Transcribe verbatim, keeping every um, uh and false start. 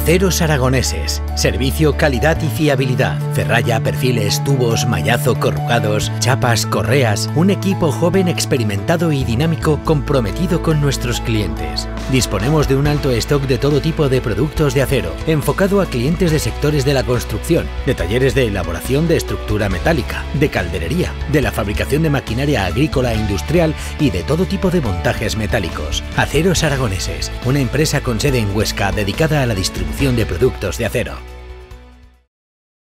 Aceros Aragoneses. Servicio, calidad y fiabilidad. Ferralla, perfiles, tubos, mallazo, corrugados, chapas, correas. Un equipo joven, experimentado y dinámico comprometido con nuestros clientes. Disponemos de un alto stock de todo tipo de productos de acero, enfocado a clientes de sectores de la construcción, de talleres de elaboración de estructura metálica, de calderería, de la fabricación de maquinaria agrícola e industrial y de todo tipo de montajes metálicos. Aceros Aragoneses, una empresa con sede en Huesca dedicada a la distribución de productos de acero.